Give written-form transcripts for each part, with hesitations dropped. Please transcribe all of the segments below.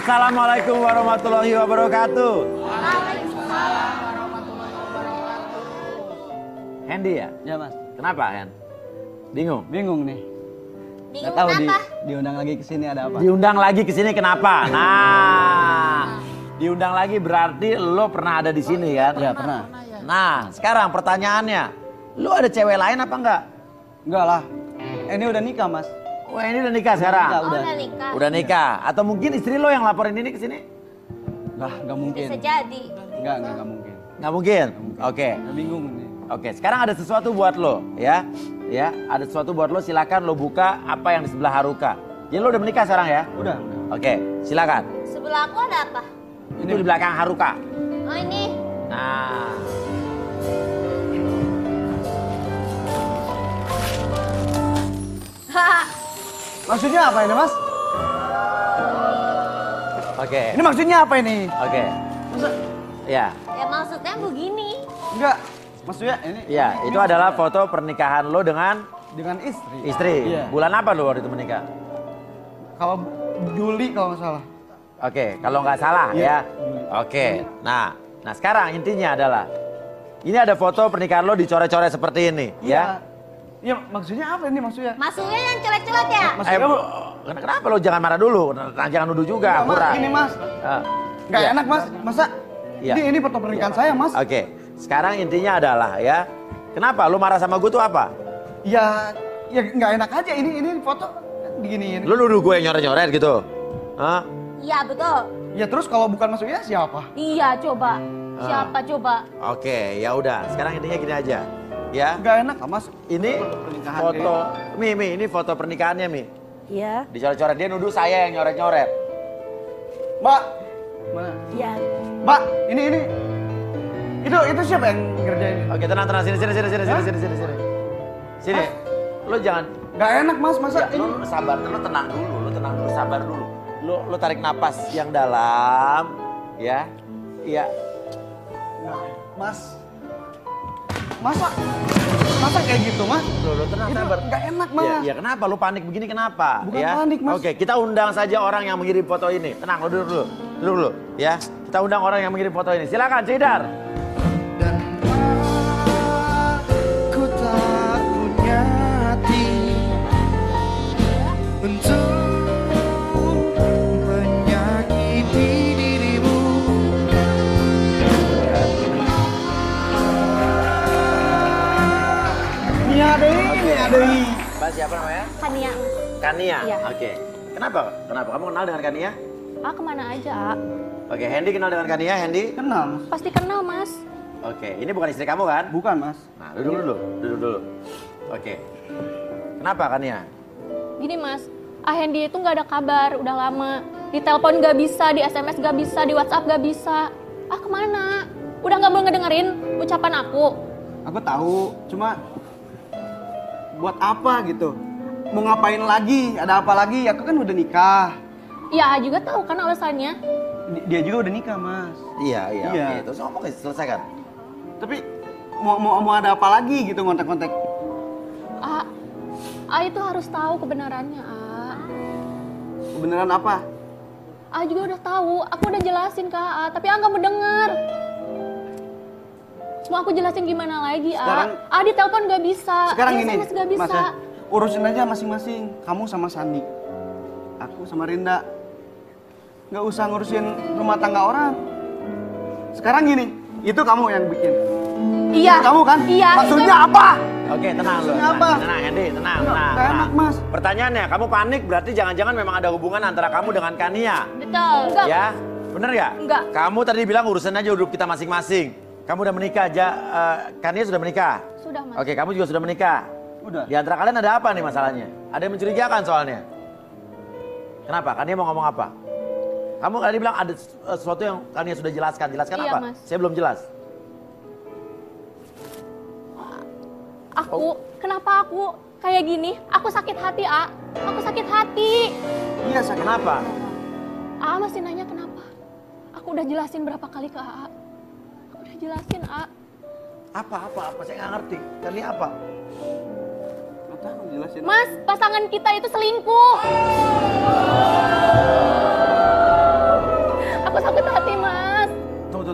Assalamualaikum warahmatullahi wabarakatuh. Waalaikumsalam warahmatullahi wabarakatuh. Hendy ya? Ya mas. Kenapa Hen? Bingung? Bingung nih. Bingung Gak tahu kenapa? diundang lagi ke sini ada apa? Diundang lagi ke sini kenapa? Nah, diundang lagi berarti lo pernah ada di sini kan? Ya pernah. Nah, sekarang pertanyaannya, lo ada cewek lain apa enggak? Enggak lah. Ini udah nikah mas. Wah, ini udah nikah sekarang? Nikah, Oh, udah. udah nikah. Udah nikah? Atau mungkin istri lo yang laporin ini ke sini? Enggak mungkin. Bisa jadi. Enggak mungkin. Nggak mungkin? Oke. Udah bingung nih. Oke, sekarang ada sesuatu buat lo, ya. Ya, ada sesuatu buat lo, silakan lo buka apa yang di sebelah Haruka. Jadi lo udah menikah sekarang ya? Udah. Oke, silakan. Sebelah aku ada apa? Itu di belakang Haruka. Oh ini. Nah. Maksudnya apa ini mas? Oke. Ini maksudnya apa ini? Oke. Masa? Ya. Ya maksudnya begini. Enggak. Maksudnya ini? Ya, ini itu adalah maksudnya foto pernikahan lo dengan dengan istri. istri. Iya. Bulan apa lo waktu itu menikah? Kalau Juli kalau nggak salah. Oke, kalau nggak salah Iya, ya. Juli. Oke. Nah sekarang intinya adalah ini ada foto pernikahan lo dicoret-coret seperti ini, ya. Iya, maksudnya apa ini maksudnya? Maksudnya yang celek-celek ya? Maksudnya Kenapa lo jangan marah dulu? Nah, jangan nuduh juga, Enggak, Mas, kurang. ini mas. Nggak Iya. enak mas. Masa? Iya. Ini foto pernikahan saya mas. Oke, sekarang intinya adalah ya. Kenapa lo marah sama gue tuh apa? Ya nggak enak aja ini foto diginiin. Lo nuduh gue yang nyoret-nyoret gitu? Hah? Iya betul. Ya terus kalau bukan maksudnya siapa? Iya coba. Siapa coba? Oke, ya udah. Sekarang intinya gini aja, ya. Nggak enak lah mas. Ini Pernikahan foto, Mi, ini foto pernikahannya, Mi. Iya. Dicoret-coret, dia nuduh saya yang nyoret-nyoret. Mbak, mana? Iya. Mbak, ini. Itu siapa yang ngerjain? Oke, tenang, sini. Sini. Lo jangan, Nggak enak mas, masa ya, ini? lo sabar, lo tenang dulu, sabar dulu. Lo tarik napas yang dalam, ya. Iya. Mas, masa kayak gitu mas? Lo tenang, Itu sabar. nggak enak mas. Ya, kenapa lo panik begini kenapa? Bukan ya? panik, Mas. Oke, kita undang saja orang yang mengirim foto ini. Tenang, lo duduk dulu, ya. Kita undang orang yang mengirim foto ini. Silakan, Cidar. Dan aku tak punya hati untuk menyakiti dirimu. Nia Dewi. Mbak siapa namanya? Kania. Kania. Iya. Oke. Kenapa? Kamu kenal dengan Kania? Ah kemana aja? Ah? Oke, Hendy kenal dengan Kania, Hendy? Kenal mas? Pasti kenal mas. Oke, ini bukan istri kamu kan? Bukan mas. Nah, duduk dulu. Oke. Kenapa Kania? Gini mas, Hendy itu nggak ada kabar, udah lama. Di telepon nggak bisa, di SMS nggak bisa, di WhatsApp nggak bisa. Ah kemana? Udah nggak mau ngedengerin ucapan aku. Aku tahu, cuma buat apa gitu? Mau ngapain lagi? Ada apa lagi? Aku kan udah nikah. Ya juga tahu kan alasannya. Dia juga udah nikah mas. Iya. Iya. Oke, terus ngomong selesaikan. Tapi mau ada apa lagi gitu kontak-kontak? Itu harus tahu kebenarannya, Beneran apa? juga udah tahu, aku udah jelasin ke tapi nggak mau denger. Semua aku jelasin gimana lagi, Sekarang- di telepon nggak bisa, Sekarang di gini, SMS nggak bisa. Mas ya, urusin aja masing-masing. Kamu sama Sandi, aku sama Rinda. Nggak usah ngurusin rumah tangga orang. Sekarang gini, itu kamu yang bikin. Iya. Itu kamu kan? Iya. Maksudnya apa? Oke, tenang lu. Kenapa? Tenang, Hendy, tenang. Nggak enak, Mas. Pertanyaannya, kamu panik berarti jangan-jangan memang ada hubungan antara kamu dengan Kania. Betul. Enggak. Ya? Bener nggak? Enggak. Kamu tadi bilang urusan aja hidup kita masing-masing. Kamu udah menikah aja, Kania sudah menikah? Sudah mas. Oke, kamu juga sudah menikah? Udah. Di antara kalian ada apa nih masalahnya? Ada yang mencurigakan soalnya? Kenapa? Kania mau ngomong apa? Kamu tadi bilang ada sesuatu yang Kania sudah jelaskan. Jelaskan Iya, apa? Mas. Saya belum jelas. Kenapa aku kayak gini? Aku sakit hati, Aku sakit hati. Iya, sakit. Kenapa? Masih nanya kenapa? Aku udah jelasin berapa kali ke Aku udah jelasin, Apa? Saya nggak ngerti. Kania apa? Nggak tahu, jelasin. Mas, pasangan kita itu selingkuh.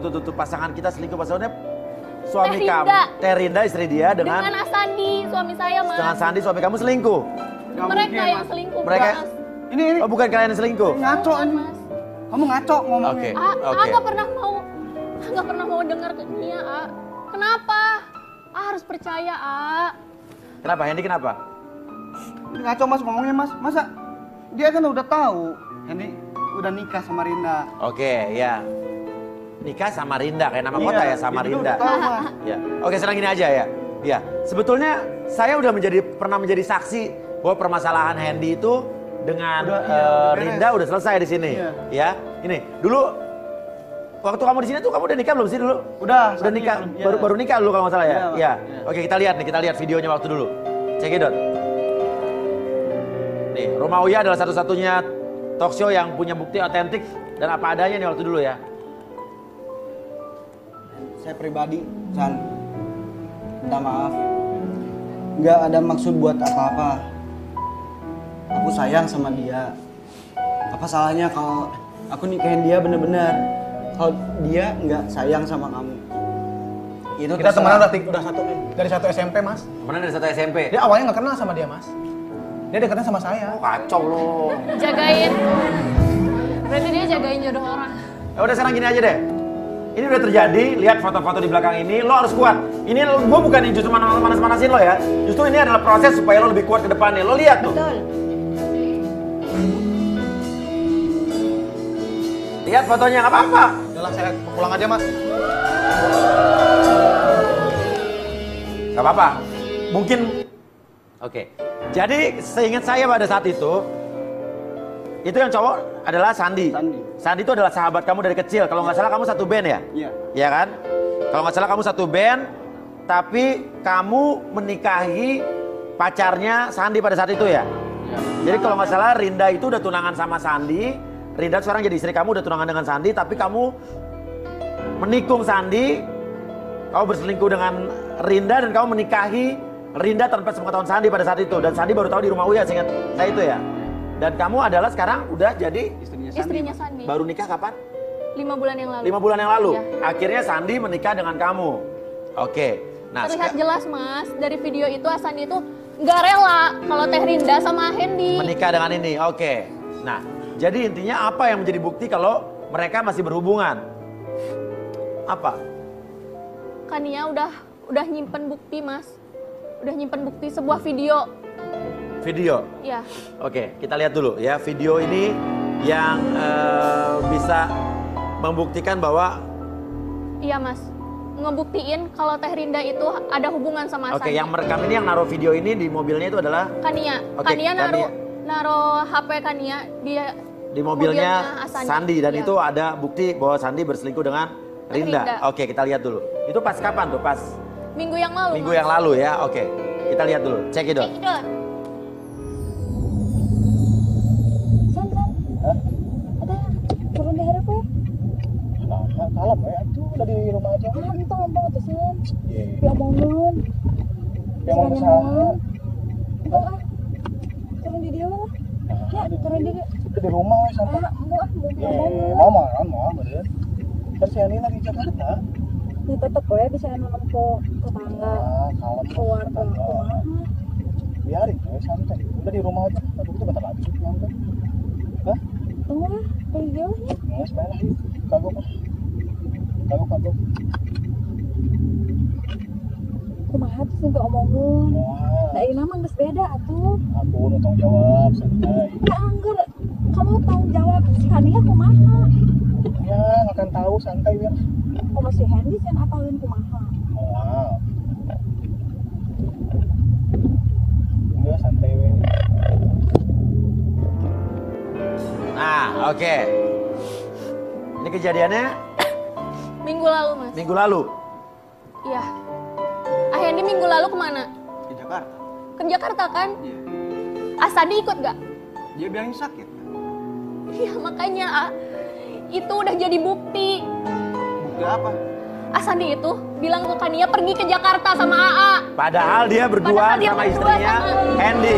tuh pasangan kita selingkuh pasangannya suami Teh kamu. Rinda. Teh Rinda istri dia dengan Asandi, suami saya, Mas. dengan Sandi suami kamu selingkuh. Nggak Mereka mungkin, yang Mas. selingkuh, Mereka Mas. Ini Oh, bukan kalian yang selingkuh. ngaco Bukan, ini. Mas. Kamu ngaco ngomongnya. Oke. Nggak pernah mau dengar ke dia, A. Kenapa? Harus percaya, A. Kenapa? Hendy kenapa? Ini ngaco Mas ngomongnya Mas. Masa dia kan udah tahu. Ini udah nikah sama Rinda. Oke, ya. Nikah sama Rinda kayak nama Iya, kota ya, sama dia Rinda. udah tahu, Mas. Ya. Oke, sekarang gini aja ya. Ya, sebetulnya saya udah pernah menjadi saksi bahwa permasalahan Hendy itu dengan Udah, iya, udah beres. Rinda udah selesai di sini. Iya. Ya, ini dulu waktu kamu di sini tuh kamu udah nikah belum sih dulu? Udah nikah, belum, iya. baru nikah dulu kalau nggak salah ya. Iya, Pak. Iya. Iya. Oke, kita lihat videonya waktu dulu. Cekidot. Nih, Rumah Uya adalah satu-satunya talk show yang punya bukti otentik dan apa adanya nih waktu dulu ya. Saya pribadi, San, minta maaf. Nggak ada maksud buat apa-apa. Aku sayang sama dia. Apa salahnya kalau aku nikahin dia bener-bener? Kalau dia nggak sayang sama kamu. Itu Kita terserah. temenan udah dari satu SMP, Mas. Temenan dari satu SMP. Dia awalnya nggak kenal sama dia, Mas. Dia dekatnya sama saya. Kacau loh. Jagain. Berarti dia jagain jodoh orang. Ya udah sekarang gini aja deh. Ini udah terjadi, lihat foto-foto di belakang ini, lo harus kuat. Ini gue bukan justru manas-manasin lo ya. Justru ini adalah proses supaya lo lebih kuat ke depannya. Lo lihat tuh. Betul. Lihat fotonya, nggak apa-apa. Udahlah, saya pulang aja, Mas. Nggak apa-apa. Mungkin, oke. Jadi seingat saya pada saat itu yang cowok adalah Sandi. Sandi itu adalah sahabat kamu dari kecil. Kalau nggak salah kamu satu band ya? Iya. Iya kan? Kalau nggak salah kamu satu band, tapi kamu menikahi pacarnya Sandi pada saat itu ya? Iya. Jadi kalau nggak salah Rinda itu udah tunangan sama Sandi. Rinda sekarang jadi istri kamu, udah tunangan dengan Sandi, tapi kamu menikung Sandi, kamu berselingkuh dengan Rinda dan kamu menikahi Rinda tanpa sepengetahuan Sandi pada saat itu. Dan Sandi baru tahu di Rumah Uya, seingat saya itu ya. Dan kamu adalah sekarang udah jadi Istrinya Sandi. baru nikah kapan? 5 bulan yang lalu. 5 bulan yang lalu. Iya. Akhirnya Sandi menikah dengan kamu. Oke. Nah, Terlihat jelas, Mas, dari video itu Sandi itu nggak rela kalau Teh Rinda sama Hendy. menikah dengan ini. Oke. Nah, jadi intinya apa yang menjadi bukti kalau mereka masih berhubungan? Apa? Kania udah nyimpen bukti, Mas. Udah nyimpen bukti sebuah video. Video. Ya. Oke, kita lihat dulu ya video ini yang bisa membuktikan bahwa Iya, Mas. Ngebuktiin kalau Teh Rinda itu ada hubungan sama oke, Sandi. yang merekam ini yang naruh video ini di mobilnya itu adalah Kania. Oke, Kania Kania. naruh HP Kania dia di mobilnya Asandi. Sandi dan Iya. itu ada bukti bahwa Sandi berselingkuh dengan Rinda. Rinda. Oke, kita lihat dulu. Itu pas kapan tuh? Pas Minggu yang lalu. minggu Mas. yang lalu ya. Oke. Kita lihat dulu. Cek itu. Cekidot. San, ada turun dari aku Nah, kalem ya, itu udah di rumah aja. ya. Itu ngomong tuh San, Iya. diomongin. Yang mau usaha. Enggak turun di dia lah. Ya, turun di dia. Itu di rumah, santai. Enggak, mau Iya, diomongin. mau, bener. Kan si Ani lagi di Jakarta. Ya tetep gue bisa nonton ke tetangga, Nah, kalem. keluarga, kumaha. Biarin, santai. Udah di rumah aja. Tapi itu bentar lagi nyampe. Hah? Tunggu lah, turun di dia lah ya. Nggak sebenarnya yuk. Kagok. Kumaha tuh sih omongin. Wah, Nah ini mah geus beda atuh. aku udah tanggung jawab, santai. Ya angger, kamu tanggung jawab si Kania kumaha. Ya, akan tahu santai ya. Oh masih Hendy sih apalin kumaha. Wow. Iya, santai we. Nah, oke. Ini kejadiannya Minggu lalu, Mas. minggu lalu. Iya. Hendy minggu lalu kemana? Di Jakarta. Ke Jakarta kan? Iya. Sandi ikut gak? Dia bilangnya sakit. Iya makanya itu udah jadi bukti. Bukti apa? Sandi itu bilang ke Kania pergi ke Jakarta sama AA. Padahal dia berdua Padahal dia sama berdua istrinya sama- Hendy.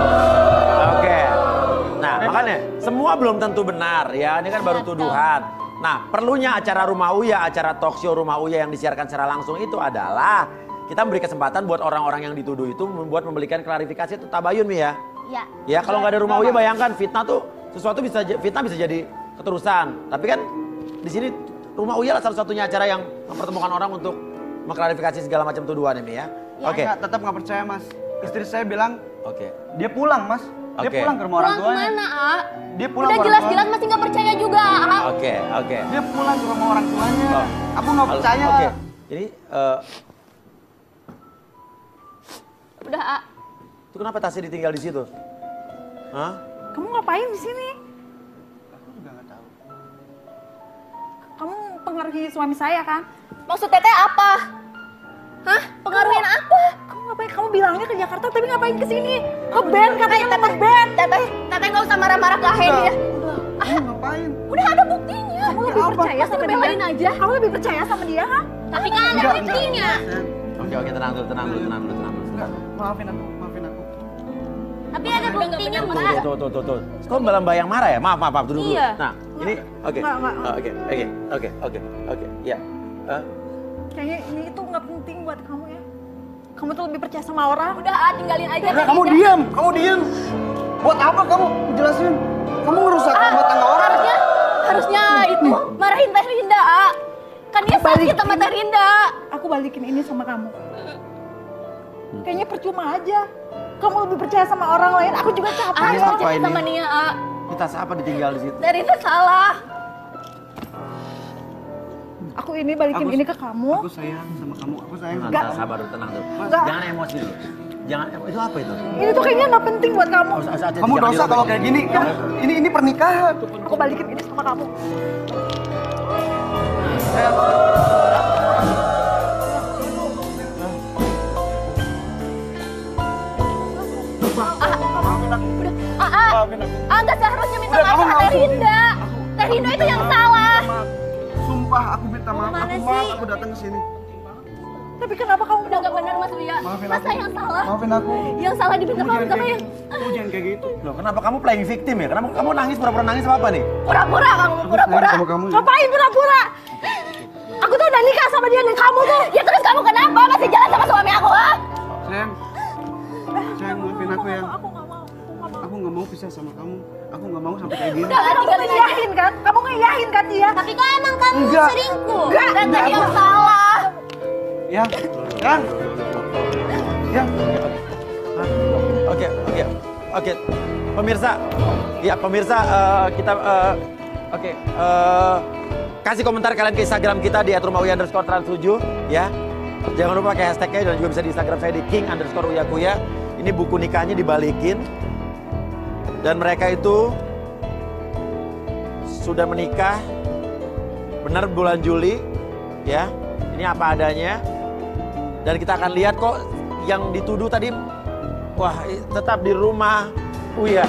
Oke. Nah, makanya semua belum tentu benar ya. Ini kan baru tuduhan. Nah, perlunya acara Rumah Uya, acara talk show Rumah Uya yang disiarkan secara langsung itu adalah kita memberi kesempatan buat orang-orang yang dituduh itu memberikan klarifikasi itu tabayun Mi ya. Ya. Ya kalau nggak ada Rumah Uya bayangkan fitnah tuh sesuatu fitnah bisa jadi keterusan. Tapi kan di sini Rumah Uya lah satu-satunya acara yang mempertemukan orang untuk mengklarifikasi segala macam tuduhan ini ya. Oke. Nggak, tetap nggak percaya mas. Istri saya bilang, Oke. dia pulang mas. Dia Oke. pulang ke rumah orang Pulang tuanya. kemana, A? Dia pulang Udah ke orang jelas-jelas tuanya. masih nggak percaya juga, A. Oke. Dia pulang ke rumah orang tuanya. Oh. Aku nggak percaya. Oke. Jadi Udah, A. itu kenapa tasnya ditinggal di situ? Hah? Kamu ngapain di sini? Aku juga nggak tahu. Kamu pengaruhi suami saya kan? Maksud Teteh apa? Hah? Pengaruhin apa? Kamu ngapain? Kamu bilangnya ke Jakarta tapi ngapain ke sini? Ke band katanya mau nge-band. Teteh nggak usah marah-marah ke Hendi ya. Kamu ngapain? Udah ada buktinya. Kamu lebih percaya Masa sama dia? ngebelain aja? Kamu lebih percaya sama dia kan? Tapi kan ada Enggak, buktinya. Oke, tenang dulu. Enggak, maafin aku. Tapi ada buktinya, Mbak. Tuh. Kok malah Mbak yang marah ya? Maaf, dulu. Iya. Nah, ini oke. Nggak. Oke. Ya. Kayaknya ini itu nggak penting buat kamu ya. Kamu tuh lebih percaya sama orang. Udah, A, tinggalin aja. Udah, kamu diam. Buat apa kamu jelasin? Kamu ngerusak rumah tangga orang. Harusnya itu marahin Teh Rinda, A. Kan dia sakit sama Teh Rinda. Aku balikin ini sama kamu. Kayaknya percuma aja. Kamu lebih percaya sama orang lain. Aku juga capek. A harus apa percaya ini? sama Nia, A. Kita siapa ditinggal di situ? Teh Rinda salah. Aku ini balikin ini ke kamu. Aku sayang sama kamu. Aku sayang sama Tenang, kamu. sabar dulu, tenang dulu. Enggak. Jangan emosi dulu. Itu apa itu? Ini tuh kayaknya nggak penting buat kamu. Kamu dosa kalau kayak gini. Ini pernikahan. Aku balikin ini sama kamu. Nggak seharusnya minta Udah, maaf kamu sama nggak Teh Rinda. Teh Rinda itu yang salah. Sumpah aku minta maaf. Aku datang ke sini. Tapi kenapa kamu Udah nggak benar, Mas Uya. Maafin Masa aku. yang salah? Maafin aku. Yang salah dipinta maaf sama yang Kamu jangan kayak gitu. Loh, kenapa kamu playing victim ya? Kenapa kamu nangis pura-pura nangis apa nih? pura-pura kamu, pura-pura. Sama kamu. ngapain pura-pura? Aku tuh udah nikah sama dia dan kamu tuh. Ya terus kamu kenapa masih jalan sama suami aku, ha? Sayang. Sayang, maafin aku ya. Aku nggak mau. Aku nggak mau pisah sama kamu. Aku nggak mau sampai kayak gini. Udah, Kamu tinggalin aja. ngiyahin kan? Kamu ngiyahin kan dia? Tapi kan emang kamu Enggak. selingkuh. Enggak, Dan enggak, yang aku- salah. Ya. Oke. Pemirsa, kita kasih komentar kalian ke Instagram kita di @rumahUya_trans7 ya. Jangan lupa pakai hashtagnya dan juga bisa di Instagram saya di king_uyakuya. Ini buku nikahnya dibalikin dan mereka itu sudah menikah benar bulan Juli ya. Ini apa adanya dan kita akan lihat kok yang dituduh tadi. Wah, tetap di rumah Uya.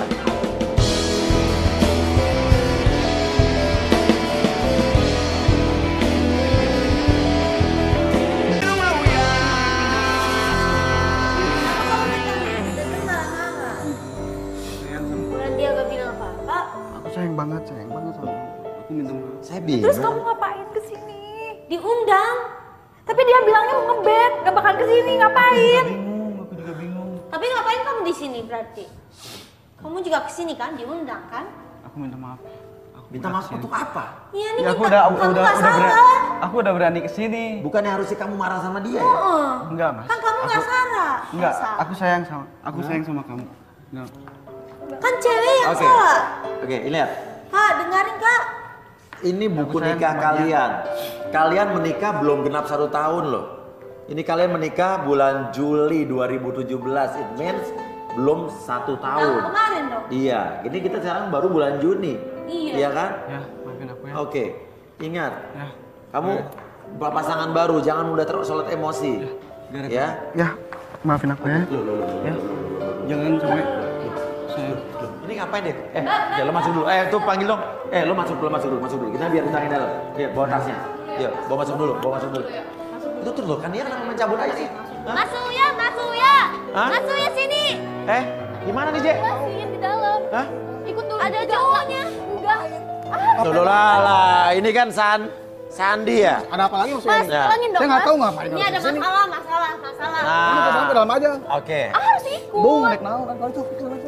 Bulan dia gak bilang apa-apa. Aku sayang banget sama kamu. Aku minta maaf. Saya Terus bingung. kamu ngapain kesini? Diundang. Tapi dia bilangnya mau nge-band, gak bakal kesini, ngapain? Aku juga bingung. Tapi ngapain kamu di sini berarti? Kamu juga kesini kan, diundang kan? Aku minta maaf. Minta maaf untuk apa? Iya nih, Ya aku minta- udah kamu nggak berani. salah. Aku udah berani kesini. Bukannya harusnya kamu marah sama dia ya? Heeh. Enggak, Mas. Kan kamu nggak salah. Enggak, Masa? aku sayang sama kamu. Enggak. Kan cewek yang Oke. salah. Oke, ini lihat. Kak, dengerin kak. Ini buku sayang nikah sama kalian. Kalian menikah belum genap 1 tahun loh. Ini kalian menikah bulan Juli 2017. It means belum 1 tahun. Tahun kemarin dong. Iya, ini kita sekarang baru bulan Juni. Iya. Iya kan? Ya, maafin aku ya. Oke, ingat. Ya. Kamu pasangan baru, jangan mudah tersulut emosi. Ya. Ya, maafin aku ya. Ya. Jangan sampai saya Ini ngapain deh? Ya lo masuk dulu. Tuh panggil dong. Lo masuk dulu. Kita biar ditangin dalam. Ya, bawa tasnya. Ya, bawa masuk dulu. Itu tuh loh, kan dia kenapa mencabut aja sih? Hah? Masuk ya, masuk ya. Hah? Masuk ya sini. Gimana nih, Je? Masukin di dalam. Hah? Ikut dulu. Ada cowoknya. Enggak. Dulu lah, ini kan Sandi ya? Ada apa lagi maksudnya? Mas, ini? Ya. tolongin dong, Saya nggak Mas. tahu ngapain Ini harus ada kesini. masalah. Ini ke dalam, ke dalam aja. Oke. Harus ikut. Bung, naik naon kan kalau itu.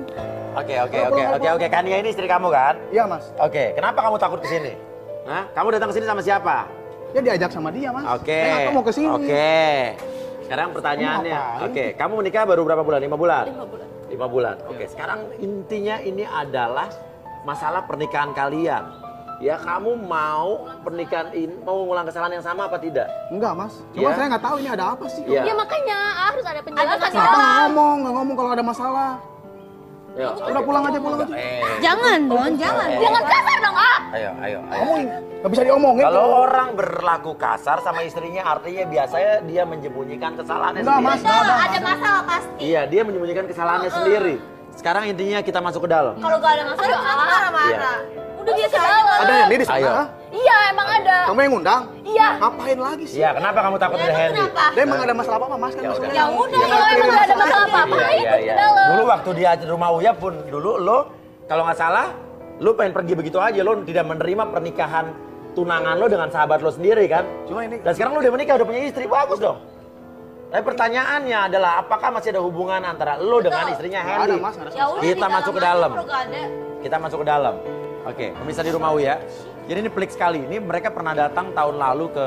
Oke. Kania ini istri kamu kan? Iya mas. Oke, kenapa kamu takut ke sini? Hah? Kamu datang ke sini sama siapa? Ya diajak sama dia mas. Oke. Saya nggak tahu mau ke sini. Oke. Sekarang pertanyaannya, Kamu ngapain? oke, kamu menikah baru berapa bulan? 5 bulan? 5 bulan. 5 bulan. Oke, sekarang intinya ini adalah masalah pernikahan kalian. Ya, kamu mau pernikahan ini mau mengulang kesalahan yang sama apa tidak? Enggak mas. Cuma Iya. saya nggak tahu ini ada apa sih. Iya. Ya makanya harus ada penjelasan di Kenapa dalam. nggak ngomong kalau ada masalah. Ayo. Udah pulang aja. Jangan dong, jangan. Jangan kasar dong, Ah. Ayo. Kamu nggak bisa diomongin. Kalau orang berlaku kasar sama istrinya artinya biasanya dia menyembunyikan kesalahannya Enggak, sendiri. Mas. Nggak ada, Ada masalah pasti. Iya, dia menyembunyikan kesalahannya sendiri. Sekarang intinya kita masuk ke dalam. Kalau gak ada masalah, kenapa marah-marah? Udah biasa aja. Ada yang di sana. Ayo. Iya, emang ada. Kamu yang ngundang? Iya. Ngapain lagi sih? Iya, kenapa kamu takut ada Hendy? Kenapa? Dia emang ada masalah apa mas kan? Ya Mas? udah. Ya udah, Kalau emang gak ada masalah apa-apa, Iya, ikut ke dalam. Dulu waktu dia di rumah Uya pun dulu lo kalau nggak salah lo pengen pergi begitu aja, lo tidak menerima pernikahan tunangan lo dengan sahabat lo sendiri kan? Cuma ini. Dan sekarang lo udah menikah, udah punya istri, bagus dong. Tapi pertanyaannya adalah apakah masih ada hubungan antara lo dengan istrinya Nggak ada Hendy? mas. Nggak ada. Ya udah, Kita di masuk ke aja, dalam. kalau gak ada. Kita masuk ke dalam. Oke, pemirsa di rumah Uya. Jadi ini pelik sekali. Ini mereka pernah datang tahun lalu ke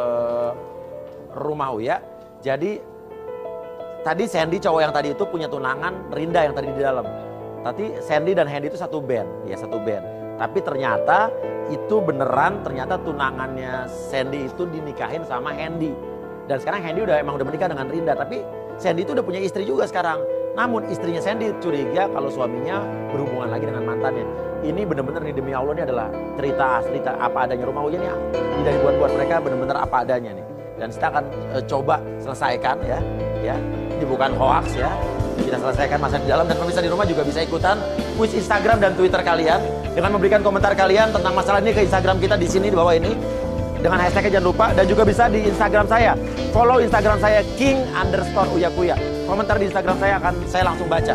rumah Uya. Jadi tadi Sandy cowok yang tadi itu punya tunangan Rinda yang tadi di dalam. Tapi Sandy dan Hendy itu satu band, ya satu band. Tapi ternyata itu beneran, ternyata tunangannya Sandy itu dinikahin sama Hendy. Dan sekarang Hendy udah menikah dengan Rinda. Tapi Sandy itu udah punya istri juga sekarang. Namun istrinya Sandy curiga kalau suaminya berhubungan lagi dengan mantannya. Ini benar-benar nih demi Allah ini adalah cerita asli apa adanya rumah Uya nih. Tidak dibuat-buat, mereka benar-benar apa adanya nih. Dan kita akan coba selesaikan ya. Ini bukan hoax ya. Kita selesaikan masa di dalam dan pemirsa di rumah juga bisa ikutan quiz Instagram dan Twitter kalian dengan memberikan komentar kalian tentang masalah ini ke Instagram kita di sini di bawah ini. Dengan hashtagnya jangan lupa dan juga bisa di Instagram saya. Follow Instagram saya king_uyakuya. Komentar di Instagram saya akan saya langsung baca.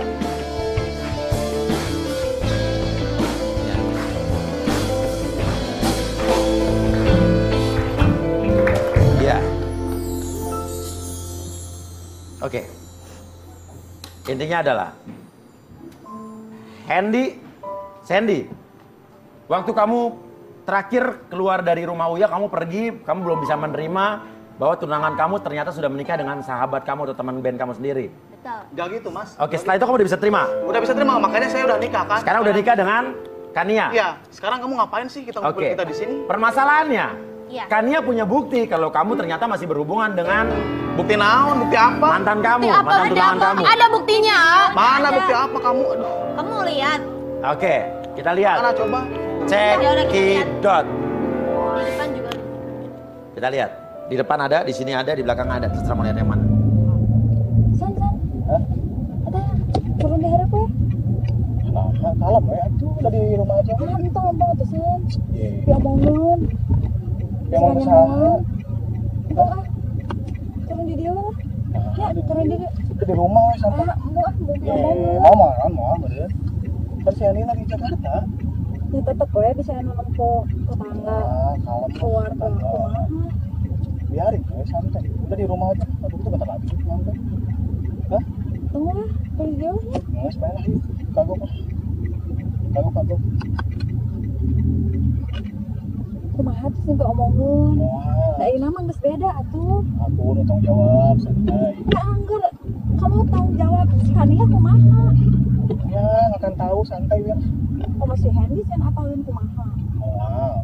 Ya. Oke. Intinya adalah Sandy, waktu kamu terakhir keluar dari rumah Uya, kamu pergi, kamu belum bisa menerima bahwa tunangan kamu ternyata sudah menikah dengan sahabat kamu atau teman band kamu sendiri. Betul. Gak gitu mas. Oke, setelah itu kamu udah bisa terima. Udah bisa terima, makanya saya udah nikah kan. Sekarang udah nikah dengan Kania. Iya. Sekarang kamu ngapain sih kita ngumpul Oke. kita di sini? Permasalahannya, Iya. Kania punya bukti kalau kamu ternyata masih berhubungan dengan Bukti naon? Bukti apa? mantan kamu, Bukti apa? mantan Ada tunangan apa? kamu. Ada buktinya. Mana bukti apa kamu? Aduh. Kamu lihat Oke, kita lihat. Mana coba? Cekidot. di depan juga. Kita lihat. Di depan ada, di sini ada, di belakang ada. Terserah mau lihat yang mana. San. Ada turun di harap ya. Nah, kalem ya. Itu udah di rumah aja. Ah, itu ngomong tuh San. Iya. Diomongin. Yang mau usaha. Itu ah. Turun di dia lah. Ya, turun di dia. Itu di rumah sampai. Mau ngomongin. Mau bener. Kan si Ani lagi di Jakarta. Ya tetep gue bisa nonton ke tetangga. Kalem. Keluar ke rumah. Biarin, santai. Udah di rumah aja. Aduh, itu bentar lagi nyampe. Hah? Tunggu lah, pergi dia lah. Nggak, sebenarnya lagi. Kagok. Kumaha tuh sih omongin. Wah, Nah, ini nama geus beda atuh. aku udah tanggung jawab, santai. Ya anggur, kamu tanggung jawab sekalian kumaha. Ya, akan tahu, santai ya. Oh masih Hendy sen apalin kumaha. Wow.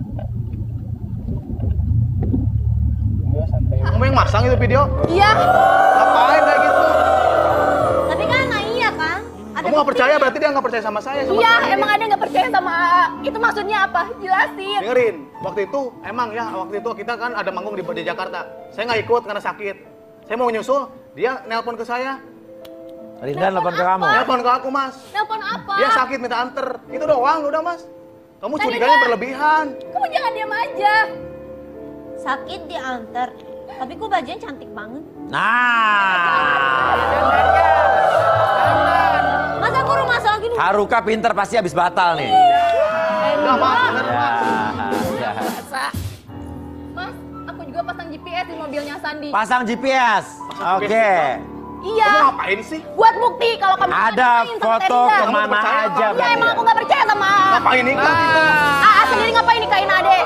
Ya, santai. Kamu yang masang itu video? Iya. Ngapain kayak gitu? Tapi kan iya kan? Kamu nggak percaya berarti dia nggak percaya sama saya. Sama Iya, sekali. emang ada nggak percaya sama A? Itu maksudnya apa? Jelasin. Dengerin, waktu itu emang ya, waktu itu kita kan ada manggung di Jakarta. Saya nggak ikut karena sakit. Saya mau nyusul, dia nelpon ke saya. Rinda nelfon ke kamu. Nelpon ke aku, Mas. Nelpon apa? Dia sakit minta anter. Itu doang, udah, Mas. Kamu Tadi curiganya kan- berlebihan. Kamu jangan diam aja. Sakit diantar. Tapi kok bajunya cantik banget. Nah, Masa aku rumah sakit? Haruka pinter pasti habis batal nih. Enggak, Mas. Bener, Ya, Mas. ya. Mas, aku juga pasang GPS di mobilnya Sandi. Pasang GPS. Oke. Iya. Kamu ngapain sih? Buat bukti kalau kamu Ada ngapain sama foto Terinda. kemana Kamu percaya aja. apa? Iya, emang aku gak percaya sama Ngapain nikah gitu? sendiri ngapain nikahin Ade?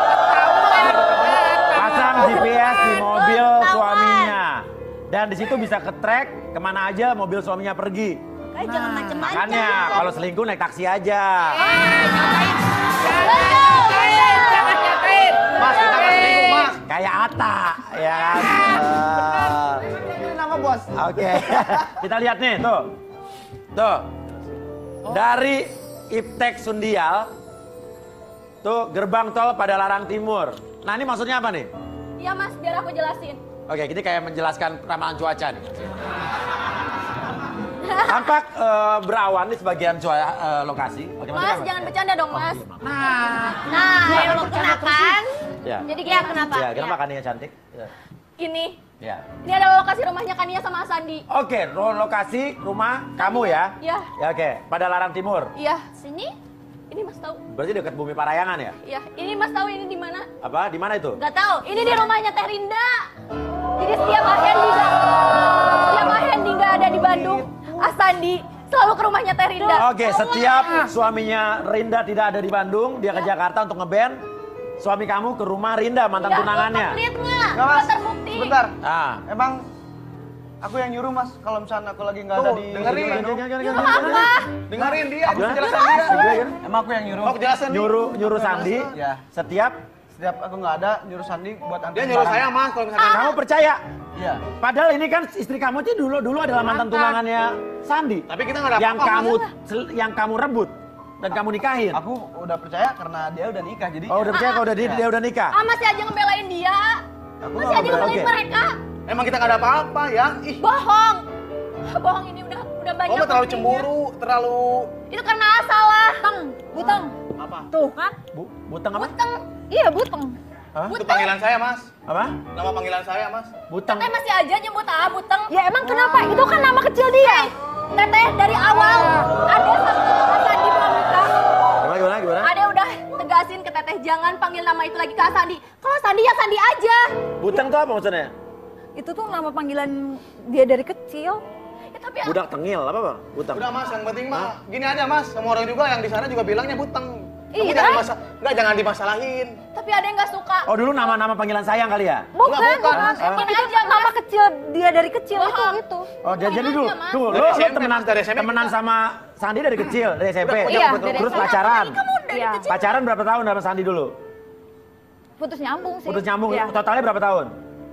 Pasang GPS di mobil Ketahuan. suaminya. Dan di situ bisa ke-track kemana aja mobil suaminya pergi. Kayak jangan macem-macem. Makanya kalau selingkuh naik taksi aja. Mas, kita nggak selingkuh, Mas. Kayak Atta, ya kan? Ini nama bos. Oke, kita lihat nih, tuh. Tuh, dari Iptek Sundial, tuh gerbang tol pada Larang Timur. Nah ini maksudnya apa nih? Iya Mas, biar aku jelasin. Oke, ini kayak menjelaskan ramalan cuaca nih. Tampak berawan di sebagian lokasi. Oke, Mas, maksudnya apa? jangan bercanda dong Mas. Nah, yang mau kenakan. Ya. Jadi ya kenapa? Ya, kenapa Kania cantik? Ya. Ini Ya. adalah lokasi rumahnya Kania sama Sandi. Oke, lokasi rumah kamu ya? Iya. Ya oke, pada Larang Timur. Iya, Sini? ini Mas tahu. Berarti dekat Bumi Parayangan ya? Iya, ini Mas tahu ini di mana? Apa? Di mana itu? Gak tahu. Ini di rumahnya Teh Rinda. Jadi setiap Hendi nggak ada di Bandung, Sandi selalu ke rumahnya Teh Rinda. Oke, setiap suaminya Rinda tidak ada di Bandung, dia ke Jakarta untuk ngeband. Suami kamu ke rumah Rinda, mantan tunangannya. Lihat nggak? Nggak, Mas. Udah terbukti. Sebentar. Ah. Emang aku yang nyuruh mas kalau misalnya aku lagi nggak ada Tuh, di dengerin. Apa? Dengerin dia, aku Gimana? penjelasan dia. Emang aku yang nyuruh. Mau kejelasan nih. Nyuruh Sandi Ya. setiap Aku nggak ada nyuruh Sandi buat antar Dia nyuruh barang. saya, Mas, kalau misalkan kamu percaya. Iya. Padahal ini kan istri kamu itu dulu adalah mantan tunangannya Sandi. Tapi kita nggak ada yang apa-apa. yang kamu rebut dan kamu nikahin. Aku udah percaya karena dia udah nikah jadi. Oh, udah percaya kalau dia udah nikah. Masih aja ngebelain dia. Aku Masih nggak aja ngebelain. ngebelain Oke. mereka. Emang kita nggak ada apa-apa ya? Ih, Bohong. Bohong ini udah banyak. kamu terlalu buktinya. cemburu, terlalu Itu karena salah. Buteng. apa? Tuh kan? Buteng apa? Buteng. Iya buteng. Hah? Itu panggilan saya, Mas. Apa? Nama panggilan saya, Mas. Buteng. Teteh masih aja nyebut Buteng. Ya emang kenapa? Itu kan nama kecil dia. Teteh dari awal Ade sama Sandi belum nikah. Gimana? Ade udah tegasin ke Teteh jangan panggil nama itu lagi ke Sandi. Kalau Sandi ya Sandi aja. Buteng tuh apa maksudnya? Itu tuh nama panggilan dia dari kecil. Ya tapi Budak tengil apa bang? Buteng. Udah, Mas, yang penting mah gini aja, Mas. Semua orang juga yang di sana juga bilangnya buteng. Kamu Iya. jangan dimasalahin. tapi Ade nggak suka. Oh dulu nama-nama panggilan sayang kali ya? Bukan, bukan, bukan. Mas. Emang Ini itu aja, nama Mas. kecil dia dari kecil Bohong. itu. Oh jadi dulu, aja, Mas. tuh Dari lo SMP, temenan Mas, dari SMP temenan kita. sama Sandi dari kecil, dari SMP. Iya, dari Terus SMP. pacaran. Kamu dari Iya. kecil. Pacaran berapa tahun sama Sandi dulu? Putus nyambung sih. Putus nyambung, Iya. totalnya berapa tahun?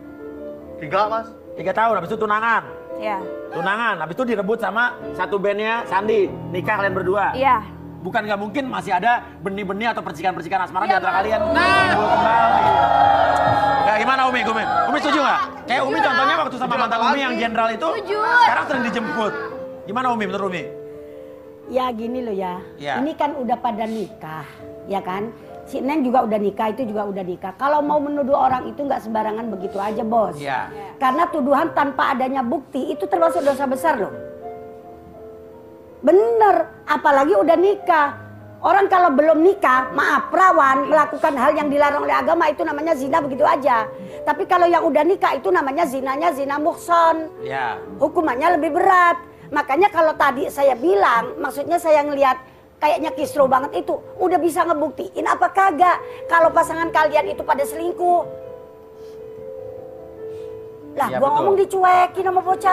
3, Mas. 3 tahun, habis itu tunangan. Iya. Tunangan, habis itu direbut sama satu bandnya Sandi. Nikah kalian berdua. Iya. Bukan nggak mungkin masih ada benih-benih atau percikan-percikan asmara di Iya, antara Mas. kalian. Timbul kembali. Nah, gimana Umi? Umi setuju nggak? Kayak Umi contohnya waktu sama Setuju mantan apa Umi yang lagi? jenderal itu, Setuju. sekarang sering dijemput. Gimana Umi menurut Umi? Ya gini loh ya, Ya. ini kan udah pada nikah, ya kan? Si Neng juga udah nikah, itu juga udah nikah. Kalau mau menuduh orang itu nggak sembarangan begitu aja bos. Iya. Karena tuduhan tanpa adanya bukti itu termasuk dosa besar loh. Bener, apalagi udah nikah. Orang kalau belum nikah, maaf perawan melakukan hal yang dilarang oleh agama itu namanya zina begitu aja. Tapi kalau yang udah nikah itu namanya zinanya zina muhson. Iya. Hukumannya lebih berat. Makanya kalau tadi saya bilang, maksudnya saya ngelihat kayaknya kisruh banget itu. Udah bisa ngebuktiin apa kagak kalau pasangan kalian itu pada selingkuh. Lah Iya, gua betul. ngomong dicuekin sama bocah.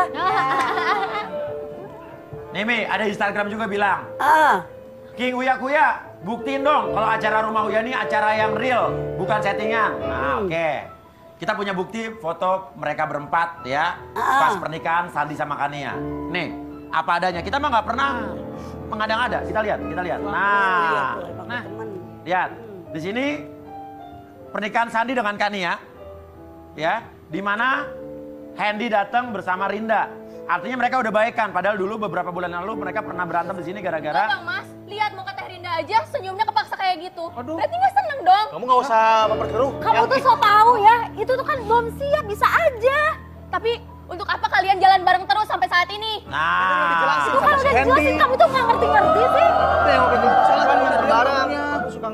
Nih Mi, ada Instagram juga bilang, Ah, King Uya Kuya, buktiin dong kalau acara rumah Uya ini acara yang real, bukan settingan. Nah, oke. Kita punya bukti foto mereka berempat ya, pas pernikahan Sandi sama Kania. Nih, apa adanya. Kita mah nggak pernah mengada-ngada. Kita lihat. Nah, lihat. Di sini pernikahan Sandi dengan Kania, ya, di mana Hendy datang bersama Rinda. Artinya mereka udah baikan. Padahal dulu beberapa bulan lalu mereka pernah berantem di sini Enggak gara-gara. Bang Mas, lihat muka Teh Rinda aja senyumnya kepaksa kayak gitu. Berarti nggak seneng dong. Kamu nggak usah memperkeruh. Kamu tuh so tahu ya, itu tuh kan belum siap, bisa aja. Tapi untuk apa kalian jalan bareng terus sampai saat ini? Nah, Itu kan udah dijelasin, kamu tuh nggak ngerti-ngerti sih. Itu yang mau penting. Salah kan Kan bareng. barang. Aku suka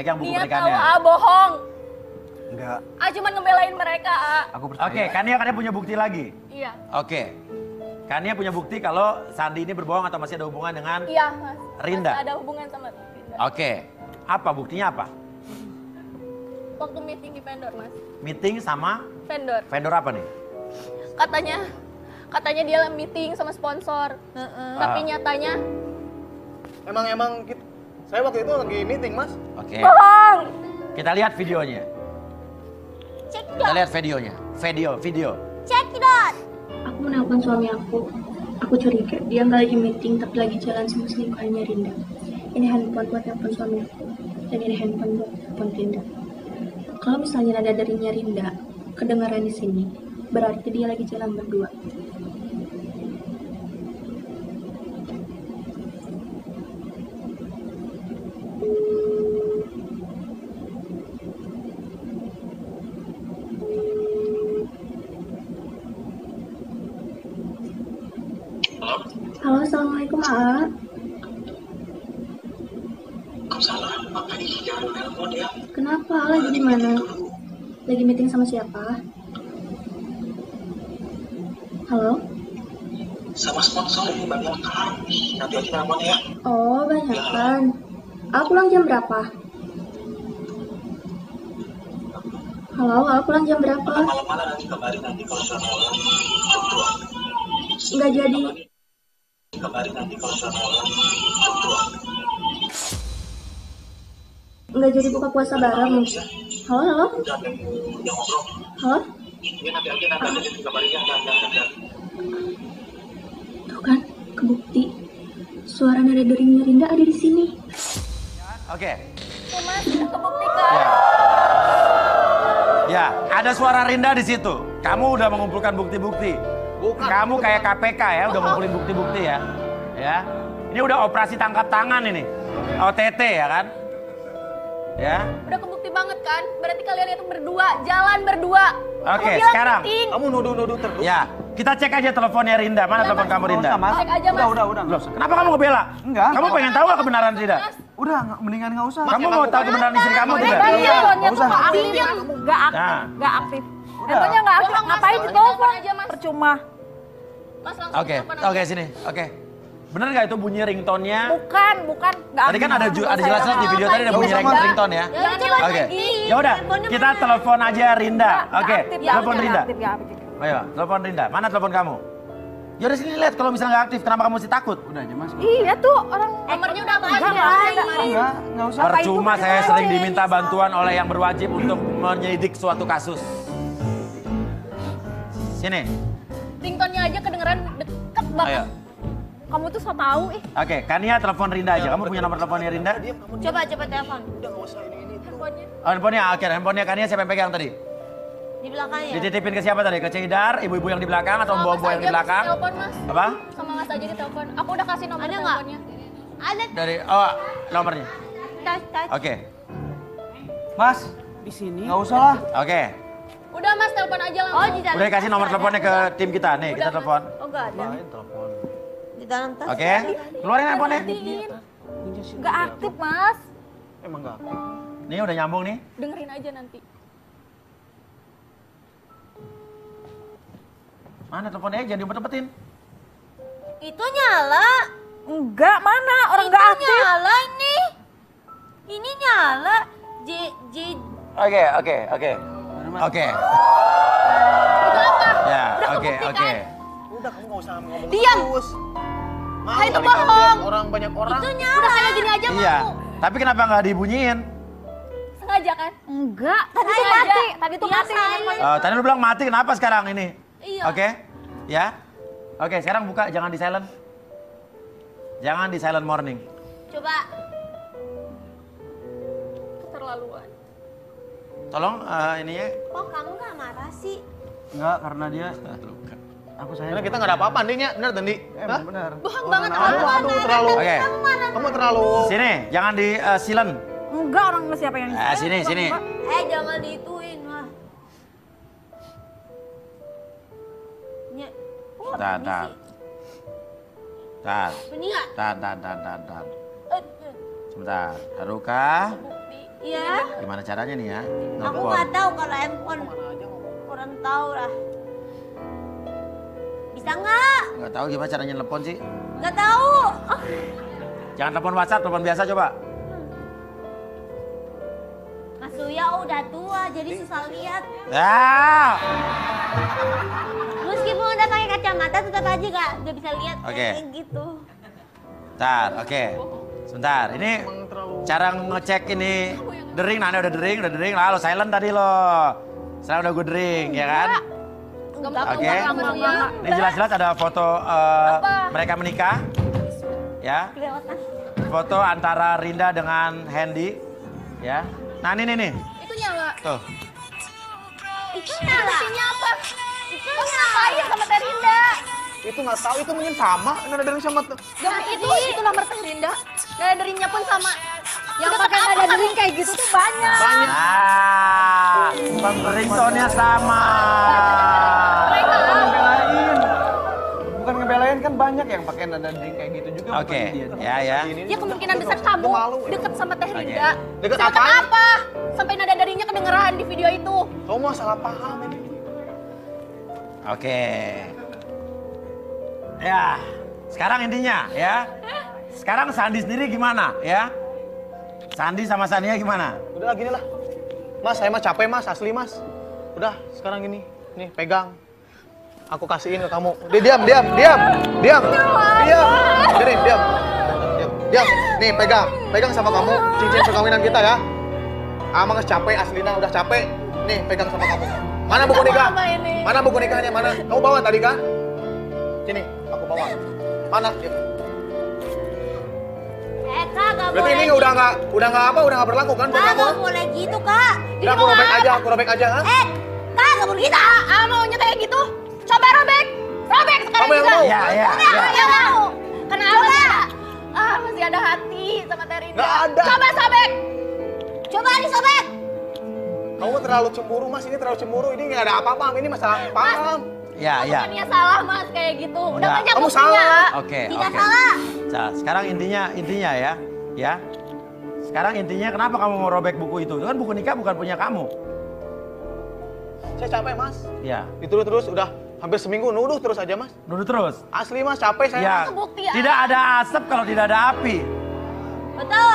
Pegang buku Dia tahu pernikahannya. bohong. Enggak. Cuma ngebelain mereka, Aku percaya. Oke, Kania punya bukti lagi. Iya. Oke. Kania punya bukti kalau Sandi ini berbohong atau masih ada hubungan dengan Iya, Mas. Rinda. Masih ada hubungan sama Rinda. Oke. Apa buktinya apa? Waktu meeting di vendor, Mas. Meeting sama Vendor. vendor apa nih? Katanya dia meeting sama sponsor. Tapi nyatanya Emang saya waktu itu lagi meeting, Mas. Oke. bohong. Kita lihat videonya. Check it Kita out. lihat videonya. Video. Check it out. Aku menelpon suami aku. Aku curiga dia nggak lagi meeting tapi lagi jalan sama selingkuhannya Rinda. Ini handphone buat telepon suami aku. Dan ini handphone buat telepon Rinda. Kalau misalnya nada darinya Rinda kedengaran di sini, berarti dia lagi jalan berdua. Halo, assalamualaikum A. Kenapa? Lagi di mana? Lagi meeting sama siapa? Halo? Sama sponsor ini banyak kan. Nanti aja telepon ya. Oh, banyak kan. Aku pulang jam berapa? Halo, aku pulang jam berapa? Malam-malam nanti kabarin nanti kalau sudah malam. Nggak jadi. Kabarin nanti kalau sudah malam. Nggak jadi buka puasa bareng. Halo, halo? Udah ngobrol. Halo? Ya nanti aja kabarin ya. Tuh kan, kebukti. Suara nada deringnya Rinda ada di sini. Oke. Tuh, Mas, udah kebuktikan. Ya, ada suara Rinda di situ. Kamu udah mengumpulkan bukti-bukti. Bukan. Kamu kayak KPK ya, udah ngumpulin bukti-bukti ya. Ya. Ini udah operasi tangkap tangan ini. OTT ya kan? Ya. Udah kebukti banget kan? Berarti kalian itu berdua, jalan berdua. Oke, Kamu bilang sekarang. meeting. Kamu nuduh-nuduh terus. Ya, kita cek aja teleponnya Rinda. Mana telepon kamu Rinda? Cek aja, Mas. Udah. Loh, kenapa kamu ngebela? Enggak. Kamu pengen tahu gak kebenaran Rinda? Udah, mendingan nggak usah. Kamu mau tahu kebenaran istri kamu tidak? Iya, teleponnya Nggak tuh usah. nggak aktif. Nggak aktif. Nah. Nggak aktif. Handphonenya nggak aktif. Bohong, Mas. Ngapain Telepon ditelepon? aja, Mas. Percuma. Mas langsung Oke, telepon aja. oke sini. Oke. Bener gak itu bunyi ringtone-nya? Bukan. Nggak Tadi kan aktif. ada jelas-jelas di video tadi ada bunyi ringtone ya. Jangan nyalain Oke. lagi. Ya udah, kita telepon aja Rinda. Oke, Aktif, telepon nggak Rinda. aktif, ya, aktif. Ayo, telepon Rinda. Mana telepon kamu? Ya udah sini lihat kalau misalnya nggak aktif, kenapa kamu mesti takut? Udah aja mas. Iya tuh orang Nomornya udah aktif. Nggak usah. Percuma itu saya kita sering aja. diminta bantuan oleh yang berwajib untuk menyelidik suatu kasus. Sini. Ringtone-nya aja kedengeran deket banget. Ayo. kamu tuh so tahu ih. Oke, Kania telepon Rinda aja. Kamu punya nomor teleponnya Rinda? Coba telepon. Handphonenya. Oh, handphonenya, oke. Handphonenya Kania siapa yang pegang tadi? Di belakangnya. Dititipin ke siapa tadi? Ke Cedar, ibu-ibu yang di belakang atau Sama mbok-mbok Mas yang di aja, belakang? Mas telepon, Mas. Apa? Sama Mas aja ditelepon. Aku udah kasih nomor Ada nggak? teleponnya. Ada. Dari nomornya. Tas. Oke. Mas, di sini. Nggak usah lah. Oke. Udah Mas telepon aja Oh, langsung. di dalam. Udah kasih nomor teleponnya ke tim kita. Nih, kita Udah, telepon. Oh, enggak ada. Di dalam tas. Oke. Keluarin handphonenya. Nggak aktif mas. Emang nggak aktif. Nih udah nyambung nih. Dengerin aja nanti. Mana teleponnya? Jangan diumpet-umpetin. Itu nyala. Enggak mana orang Itu nggak aktif. nyala ini. Ini nyala. Oke. Oke. Itu apa? Ya, Udah oke, kebukti oke. kan? Udah kamu nggak usah ngomong Diam. terus. Mau Ah, itu kali bohong. lihat orang banyak orang. Itu nyala. Udah kayak gini aja Iya. mau. Tapi kenapa nggak dibunyiin? Sengaja kan? Enggak. Tadi tuh Sengaja. mati. Tadi tuh Iya, mati. saya. Tadi lu bilang mati, kenapa sekarang ini? Iya. Oke. Ya. Oke, sekarang buka, jangan di silent. Jangan di silent morning. Coba. Keterlaluan. Tolong ininya. Kok kamu nggak marah sih? Enggak, karena dia. Luka. Aku sayang. Karena kita nggak ada apa-apa Andinya, bener Dendi? Hah? Benar. Bohong banget. Aduh, terlalu. Oke. Kamu terlalu. Sini, jangan di silent. Enggak orang siapa yang Sini. Jangan diituin lah. Tar. Ini nggak? Tar. Sebentar. Haruka. Bukti. Iya. Gimana caranya nih ya? Aku Nelpon. nggak tahu kalau handphone. Kurang tahu lah. Bisa nggak? Nggak tahu gimana caranya nelpon sih. Nggak tahu. Jangan telepon WhatsApp, telepon biasa coba. Mas Uya udah tua jadi susah lihat. Ya. Meskipun udah pakai kacamata tetap aja nggak bisa lihat Oke. kayak gitu. Bentar, oke. Sebentar, ini cara ngecek ini dering, nah ini udah dering, lah lo silent tadi lo. Sekarang udah gue dering, ya kan? Oke. Ini jelas-jelas ada foto mereka menikah, ya. Kelewatan. Foto antara Rinda dengan Hendy, ya. Nah ini nih. Itu nyala. Tuh. Itu nyala. Isinya apa? Itu ngapain sama Teh Rinda? Itu nggak tahu, itu mungkin sama. Nada dering sama tuh. Gak itu nomor Teh Rinda. Nada deringnya pun sama. Yang pakai nada dering kayak gitu tuh banyak. Banyak. Ah, pemberitahunya sama. Bukan ngebelain kan banyak yang pakai nada dering kayak gitu juga. Oke, bukan dia. ya. Ya kemungkinan besar kamu deket sama Teh Rinda. Deket Deket apaan? apa? Sampai nada deringnya kedengeran di video itu. Kamu mah salah paham ini. Oke. Ya, sekarang intinya ya. Sekarang Sandi sendiri gimana ya? Sandi sama Sania gimana? Udah gini lah. Mas, saya mah capek mas, asli mas. Udah, sekarang gini. Nih, pegang. Aku kasihin ke kamu. Udah, diam. Diam. Jadi, diam. Nih, pegang sama kamu. Cincin perkawinan kita ya. Amang capek, aslina udah capek. Nih, pegang sama kamu. Mana buku nikah? Mana buku nikahnya? Mana? Kamu bawa tadi kan? Sini, aku bawa. Mana? Kak, gak Berarti boleh. ini udah nggak berlaku kan? Kak, gak boleh gitu, Kak. Udah aku robek aja kan? Kak, gak boleh gitu. Maunya kayak gitu. Coba robek sekarang Kamu yang juga. mau? Ya. Yang mau. Kenapa? Masih ada hati sama Teh Rinda. Nggak ada. Coba sobek. Coba disobek. Kamu terlalu cemburu mas, ini terlalu cemburu. Ini nggak ada apa-apa, ini masalah paham. Ya. Bukannya salah mas kayak gitu. Udah Nggak. banyak Kamu buktinya. salah. Oke. Tidak salah. Nah, sekarang intinya ya. Sekarang intinya kenapa kamu mau robek buku itu? Itu kan buku nikah bukan punya kamu. Saya capek mas. Ya. Dituduh terus udah hampir seminggu nuduh terus aja mas. Nuduh terus. Asli mas capek saya. Ya. Bukti ya. Tidak ada asap kalau tidak ada api. Betul.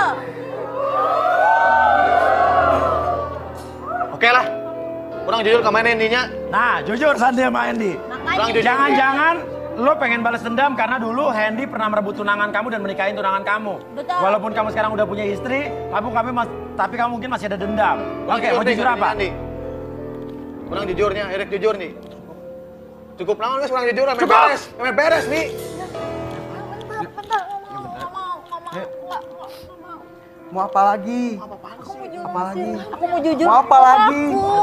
Oke lah. Kurang jujur kemana intinya? Nah, jujur Sandi sama Hendy. Kurang jujur. Jangan-jangan lo pengen balas dendam karena dulu Hendy pernah merebut tunangan kamu dan menikahin tunangan kamu. Betul. Walaupun kamu sekarang udah punya istri, tapi kamu mungkin masih ada dendam. Oke, mau nih, jujur apa? Andi. Kurang jujurnya, Erik jujur nih. Cukup lama guys, kurang jujur, Cukup. sampai beres nih. Bentar, nggak mau. Mau apa lagi? Apa lagi? Aku mau jujur. Mau apa lagi?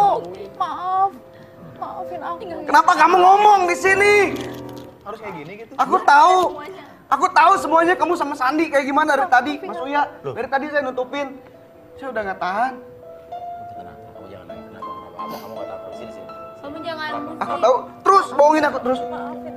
Maafin aku. Kenapa kamu ngomong di sini? Harus kayak gini gitu. Aku tahu semuanya kamu sama Sandi kayak gimana dari tadi, Mas Uya. Dari tadi saya nutupin. Saya udah nggak tahan. Tenang, kamu jangan nangis. Kenapa? Kamu nggak tahu. Sini. Kamu jangan. Aku tahu. Terus bohongin aku terus.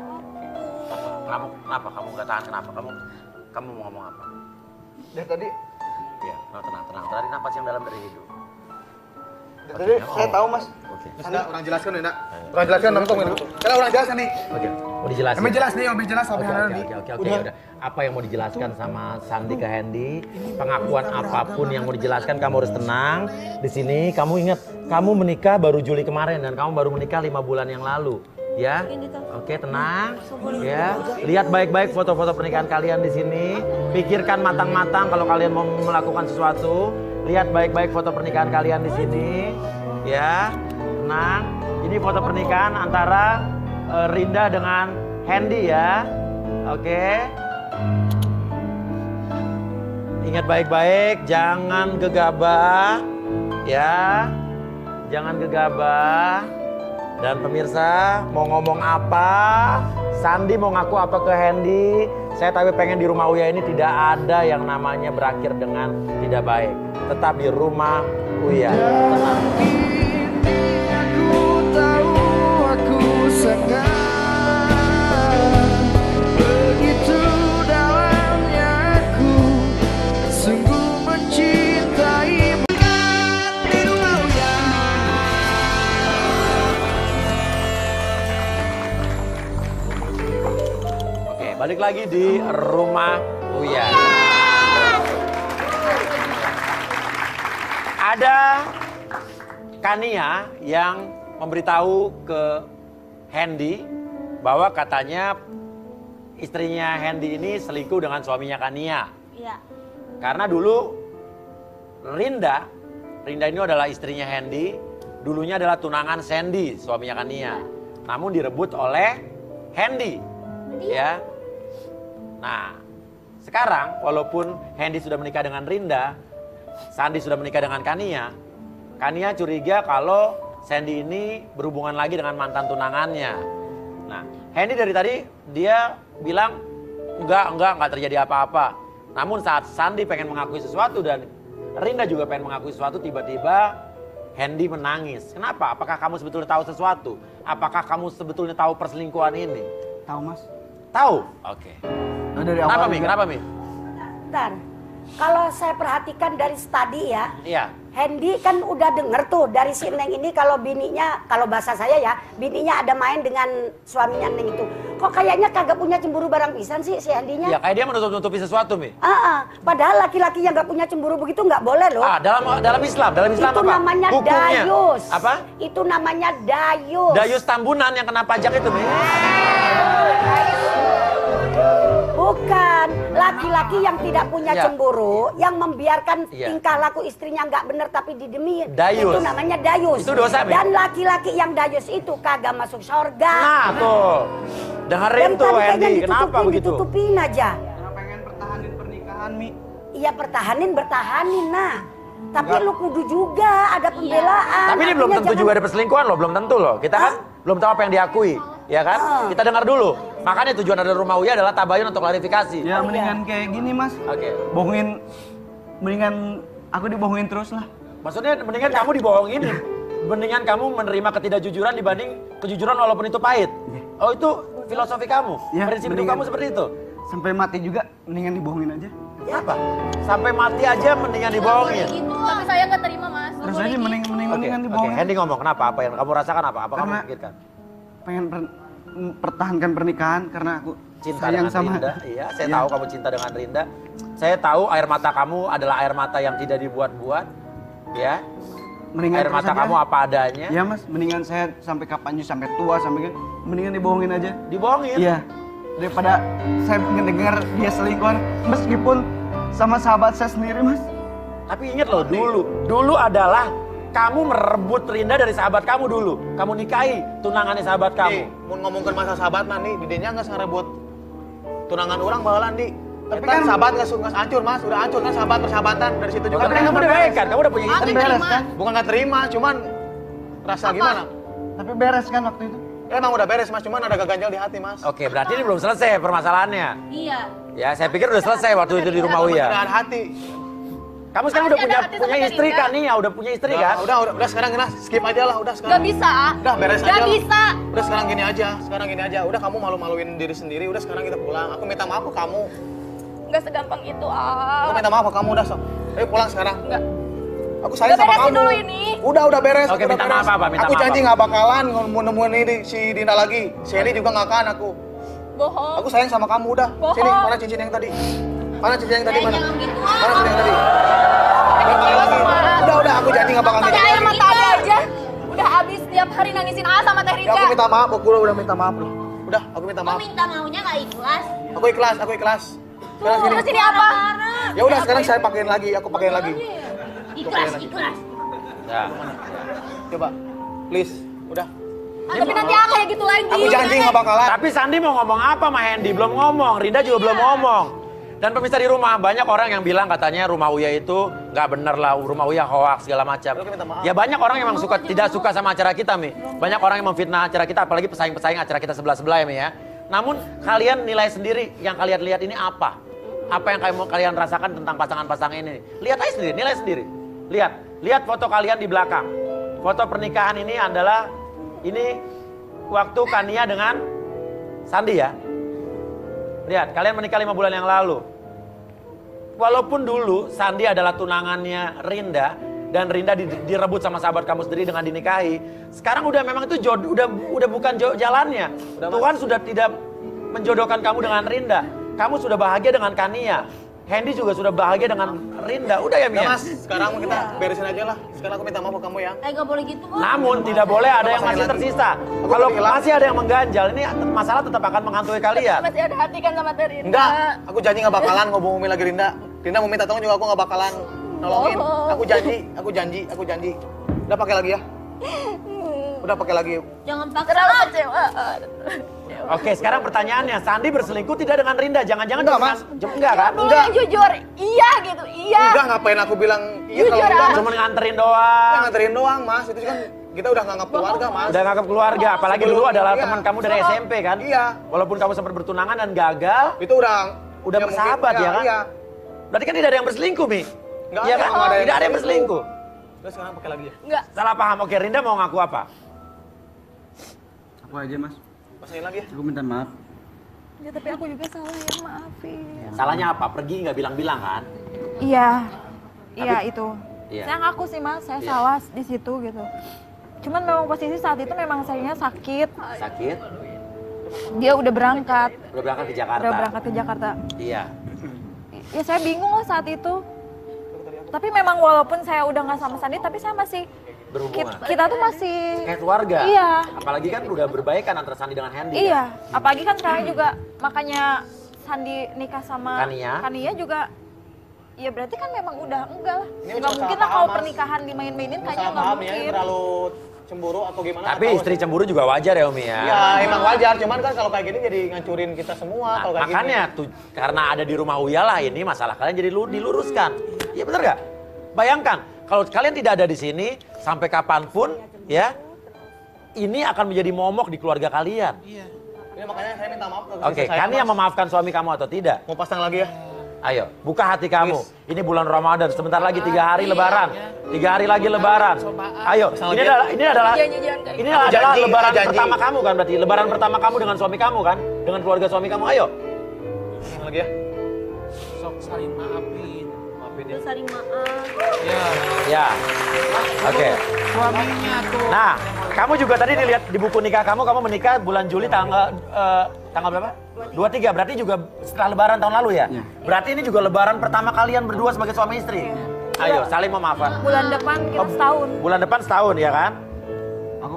Kenapa kamu nggak tahan? Kenapa? Kamu mau ngomong apa? Dari tadi, Ya, tenang. Tarik napas yang dalam dari hidung. saya tahu Mas. Oke. Nah, orang jelaskan nih, nak. Orang jelaskan nongkrong ini. Kalau orang jelaskan nih. Oke. Mau dijelasin? Lebih jelas nih, lebih jelas sampai hari ini. Oke. Udah. Apa yang mau dijelaskan sama Sandi ke Hendy? Pengakuan apapun yang mau dijelaskan, kamu harus tenang. Di sini kamu ingat, kamu menikah baru Juli kemarin dan kamu baru menikah 5 bulan yang lalu. Ya, oke tenang. Ya, lihat baik-baik foto-foto pernikahan kalian di sini. Pikirkan matang-matang kalau kalian mau melakukan sesuatu. Lihat baik-baik foto pernikahan kalian di sini. Ya, tenang. Ini foto pernikahan antara Rinda dengan Hendy ya. Oke. Ingat baik-baik, jangan gegabah. Ya, jangan gegabah. Dan pemirsa, mau ngomong apa, Sandi mau ngaku apa ke Hendy, saya tapi pengen di rumah Uya ini tidak ada yang namanya berakhir dengan tidak baik. Tetap di rumah Uya. Tenang. Aku tahu aku sangat begitu dalamnya aku sungguh mencintaimu. balik lagi di rumah Uya. Ada Kania yang memberitahu ke Hendy bahwa katanya istrinya Hendy ini selingkuh dengan suaminya Kania. Iya. Karena dulu Rinda ini adalah istrinya Hendy, dulunya adalah tunangan Sandy, suaminya Kania. Namun direbut oleh Hendy. Ya. Nah, sekarang walaupun Hendy sudah menikah dengan Rinda, Sandy sudah menikah dengan Kania curiga kalau Sandy ini berhubungan lagi dengan mantan tunangannya. Nah, Hendy dari tadi dia bilang enggak terjadi apa-apa. Namun saat Sandy pengen mengakui sesuatu dan Rinda juga pengen mengakui sesuatu, tiba-tiba Hendy menangis. Kenapa? Apakah kamu sebetulnya tahu sesuatu? Apakah kamu sebetulnya tahu perselingkuhan ini? Tahu mas. Tahu? Oke. Nah, dari Kenapa awal Mi? juga. Kenapa Mi? Bentar. Kalau saya perhatikan dari studi ya, Iya. Hendy kan udah denger tuh dari si Neng ini kalau bininya, kalau bahasa saya ya, bininya ada main dengan suaminya Neng itu. Kok kayaknya kagak punya cemburu barang pisan sih si Hendy-nya? Ya kayak dia menutup-nutupi sesuatu Mi. Padahal laki-laki yang gak punya cemburu begitu nggak boleh loh. Dalam Islam itu apa? namanya Hukumnya. dayus. Apa? Itu namanya dayus. Dayus Tambunan yang kena pajak itu Mi. Bukan, laki-laki yang tidak punya Ya. cemburu, yang membiarkan Ya. tingkah laku istrinya nggak benar tapi didemin. Dayus. Itu namanya dayus. Itu dosa, Mi. Dan laki-laki yang dayus itu kagak masuk surga. Nah tuh, dengerin Yang tuh tadi kayaknya Hendy, kenapa begitu? ditutupin aja. Karena pengen pertahanin pernikahan Mi. Iya bertahanin nah. Tapi lu kudu juga ada pembelaan. Tapi ini belum Artinya tentu jangan- juga ada perselingkuhan loh, belum tentu loh. Kita kan belum tahu apa yang diakui, ya kan? Kita dengar dulu. Makanya tujuan dari Rumah Uya adalah tabayun untuk klarifikasi. Ya mendingan kayak gini mas. Oke. Mendingan aku dibohongin terus lah. Maksudnya mendingan kamu dibohongin, mendingan kamu menerima ketidakjujuran dibanding kejujuran walaupun itu pahit. Oh itu filosofi kamu, prinsip hidup kamu seperti itu. Sampai mati juga mendingan dibohongin aja. Apa? Sampai mati aja mendingan dibohongin. Tapi saya nggak terima mas. Terus aja mendingan Oke, dibohongin. Hendy ngomong kenapa? Apa yang kamu rasakan apa? Apa kamu Karena- pikirkan? Pengen pertahankan pernikahan karena aku Cinta sayang dengan sama Rinda, iya. Saya tahu kamu cinta dengan Rinda. Saya tahu air mata kamu adalah air mata yang tidak dibuat-buat, ya. Mendingan Air terus mata aja. kamu apa adanya. Ya mas, mendingan saya sampai kapan juga sampai tua sampai mendingan dibohongin aja. Dibohongin? Iya. Daripada saya ngedengar dia selingkuh meskipun sama sahabat saya sendiri mas. Tapi ingat loh, dulu adalah kamu merebut Rinda dari sahabat kamu dulu. Kamu nikahi tunangannya sahabat kamu. Mau ngomongkan masa sahabat mah nih, didinya nggak ngerebut tunangan orang bawalan di. Tapi Tapi kan kan- sahabat nggak hancur mas, udah hancur kan sahabat persahabatan dari situ juga. Tapi kan kamu udah baikan, kamu udah punya istri. Beres kan? Bukan nggak terima, cuman rasa gimana? Tapi beres kan waktu itu. Emang udah beres mas, cuman ada ganjal di hati mas. Oke, berarti ini belum selesai permasalahannya. Iya. Ya, saya pikir udah selesai waktu itu di Rumah Uya. Ada hati. Kamu sekarang udah Masih ada hati punya sama istri Rinda. kan nih, ya udah punya istri kan? Udah sekarang gini skip aja lah, udah sekarang. Nggak bisa. Udah beres aja. Nggak lah. bisa. Udah sekarang gini aja. Udah kamu malu-maluin diri sendiri, udah sekarang kita pulang. Aku minta maaf ke kamu. Nggak segampang itu Aku ah. minta maaf ke kamu udah sok. Ayo pulang sekarang. Nggak. Aku sayang Udah sama beresin kamu. dulu ini. Udah beres. Oke, udah minta beres. maaf apa? Minta aku maaf janji apa? nggak bakalan nemuin ini si Dinda lagi. Si Eli juga nggak akan aku. Bohong. Aku sayang sama kamu udah. Bohong. Sini, mana cincin yang tadi? Mana cincin yang tadi? Mana? Jangan gitu Mana cincin yang tadi? Pakai lagi. Udah, aku janji nggak bakal Pakai gitu air lagi. mata Abi aja. Udah habis tiap hari nangisin A sama Teh Ya, Rika. aku minta maaf, aku udah minta maaf loh. Udah, aku minta Kok maaf. minta maunya nggak ikhlas? Aku ikhlas. Sekarang Tuh, gini. terus ini apa? Ya udah, sekarang saya pakein lagi, aku pakein lagi. Ikhlas. Ya. Coba, please, udah. Tapi nanti A kayak gitu lagi. Aku janji nggak bakalan. Tapi Sandi mau ngomong apa sama Hendy? Belum ngomong, Rinda juga belum ngomong. Dan pemirsa di rumah, banyak orang yang bilang katanya Rumah Uya itu nggak bener lah, Rumah Uya hoax segala macam. Ya banyak orang yang memang tidak suka sama acara kita, Mi. Banyak orang yang memfitnah acara kita, apalagi pesaing-pesaing acara kita sebelah-sebelah ya, Mi ya. Namun kalian nilai sendiri yang kalian lihat ini apa? Apa yang kalian rasakan tentang pasangan-pasangan ini? Lihat aja sendiri, nilai sendiri. Lihat foto kalian di belakang. Foto pernikahan ini adalah ini waktu Kania dengan Sandi ya. Lihat, kalian menikah 5 bulan yang lalu. Walaupun dulu Sandi adalah tunangannya Rinda dan Rinda direbut sama sahabat kamu sendiri dengan dinikahi. Sekarang udah memang itu udah bukan jalannya. Tuhan sudah tidak menjodohkan kamu dengan Rinda. Kamu sudah bahagia dengan Kania. Hendy juga sudah bahagia dengan Rinda. Udah ya, Mia? Mas, sekarang kita beresin aja lah. Sekarang aku minta maaf ke kamu ya. Nggak boleh gitu, Bos. Namun tidak boleh ada yang masih tersisa. Kalau masih ada yang mengganjal, ini masalah tetap akan menghantui kalian. Masih ada hati kan sama Teh Rinda? Enggak, aku janji nggak bakalan ngomongin lagi Rinda. Rinda mau minta tolong juga aku nggak bakalan nolongin. Aku janji. Udah pakai lagi ya. Udah pakai lagi yuk. Jangan paksa. Terlalu kecewa. Oke, sekarang pertanyaannya, Sandi berselingkuh tidak dengan Rinda? Jangan-jangan Enggak, Mas. Enggak kan? Enggak. Jujur, iya gitu, iya. Enggak, ngapain aku bilang iya Jujur, kalau enggak, Mas. Cuma nganterin doang. Ya, nganterin doang, Mas. Itu kan kita udah nganggap keluarga, Mas. Udah nganggap keluarga, apalagi dulu adalah Iya. teman kamu dari SMP kan? Iya. Walaupun kamu sempat bertunangan dan gagal, Itu udah bersahabat mungkin, ya kan? Iya. Berarti kan tidak ada yang berselingkuh, Mi. Nggak Iya ada, kan? nggak ada yang Tidak ada yang berselingkuh. Terus sekarang pakai lagi ya. Enggak. Salah paham. Oke, Rinda mau ngaku apa? Aku aja mas, Pasain lagi ya. aku minta maaf. Ya tapi aku juga salah ya, maafin. Salahnya apa? Pergi nggak bilang-bilang kan? Iya, iya itu. Iya. Saya ngaku sih mas, saya Iya. salah di situ gitu. Cuman memang posisi saat itu memang sayanya sakit. Sakit? Dia udah berangkat, Udah berangkat ke Jakarta? udah berangkat ke Jakarta. Iya. Ya saya bingung lah saat itu. Tapi memang walaupun saya udah nggak sama Sandi, tapi saya masih Berhubungan. kita tuh masih Kayak keluarga? Iya. Apalagi kan udah berbaikan antara Sandi dengan Hendy. Iya, apalagi kan sekarang juga makanya Sandi nikah sama Kania juga. Ya berarti kan memang udah enggak lah. Ini Nggak udah mungkin salah lah kalau paham, Mas. pernikahan dimain-mainin kayaknya Salah nggak paham ya, mungkin. terlalu cemburu atau gimana? Tapi nggak tahu istri sih. cemburu juga wajar ya Umi ya? Ya emang wajar, cuman kan kalau kayak gini jadi ngancurin kita semua Nah, kalau kayak makanya gini. tuh karena ada di rumah Uya lah ini masalah kalian jadi diluruskan. Iya bener gak? Bayangkan kalau kalian tidak ada di sini sampai kapanpun ya ini akan menjadi momok di keluarga kalian. Iya. Ini makanya saya minta maaf ke Oke, istri saya, Kania Mas. memaafkan suami kamu atau tidak? Mau pasang lagi ya? Ayo, buka hati kamu. Ini bulan Ramadan, sebentar lagi 3 hari Lebaran. 3 hari lagi Lebaran. Ayo, ini adalah Janji, Lebaran janji. pertama kamu kan berarti. Lebaran pertama kamu dengan suami kamu kan, dengan keluarga suami kamu. Ayo. Pasang lagi ya? Sok saling maafin ya. Saling maaf. Ya. Oke. Suaminya tuh. Nah, kamu juga tadi dilihat di buku nikah kamu menikah bulan Juli tanggal berapa? 23, berarti juga setelah lebaran tahun lalu ya? Iya. Berarti ini juga lebaran pertama kalian berdua sebagai suami istri? Ayo, saling memaafkan. Bulan depan kita setahun. Bulan depan setahun ya kan? Aku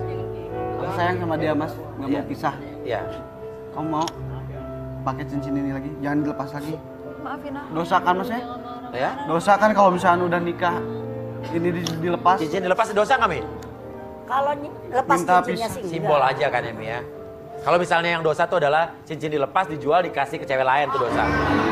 sayang sama dia mas, nggak mau pisah. Iya. Kamu mau pakai cincin ini lagi, jangan dilepas lagi. Maafin aku. Dosa kan mas ya? Ya? Dosa kan kalau misalnya udah nikah, ini dilepas. Cincin dilepas dosa nggak Mi? Kalau lepas Minta cincinnya pisah. sih Simbol enggak. aja kan ya Mi ya? Kalau misalnya yang dosa tuh adalah cincin dilepas, dijual, dikasih ke cewek lain tuh dosa.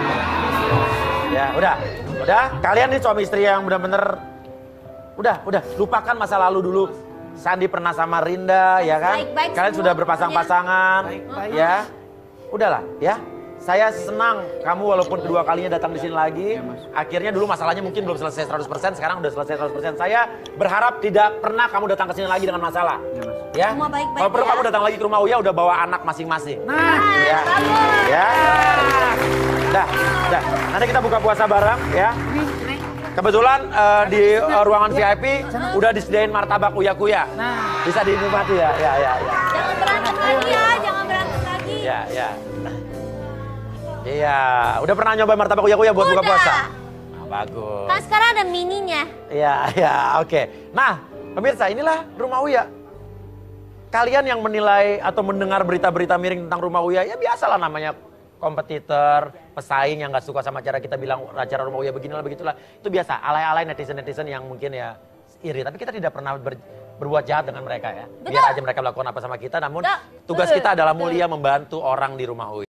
Ya, udah. Kalian nih suami istri yang bener-bener udah, lupakan masa lalu dulu. Sandi pernah sama Rinda, ya kan? Baik-baik Kalian semua sudah berpasang-pasangan, ya. Udahlah, ya. Saya senang kamu walaupun kedua kalinya datang di sini lagi. Akhirnya dulu masalahnya mungkin belum selesai 100%, sekarang udah selesai 100%. Saya berharap tidak pernah kamu datang ke sini lagi dengan masalah. Ya. Semua baik-baik Kalau perlu ya. kamu datang lagi ke rumah Uya udah bawa anak masing-masing. Ya. Ya. Dah. Nanti kita buka puasa bareng ya. Kebetulan di ruangan VIP udah disediain martabak Uya-Kuya. Bisa dinikmati ya. Jangan berantem lagi ya, jangan berantem lagi. Ya. Iya, udah pernah nyoba martabak Uya-Kuya buat buka Udah. puasa? Nah, bagus. Kan sekarang ada mininya. Iya, oke. Nah, pemirsa, inilah rumah Uya. Kalian yang menilai atau mendengar berita-berita miring tentang rumah Uya, ya biasalah namanya kompetitor, pesaing yang nggak suka sama cara kita bilang acara rumah Uya beginilah begitulah. Itu biasa, alay-alay netizen-netizen yang mungkin ya iri. Tapi kita tidak pernah berbuat jahat dengan mereka ya. Biar aja mereka melakukan apa sama kita, namun tugas kita adalah mulia membantu orang di rumah Uya.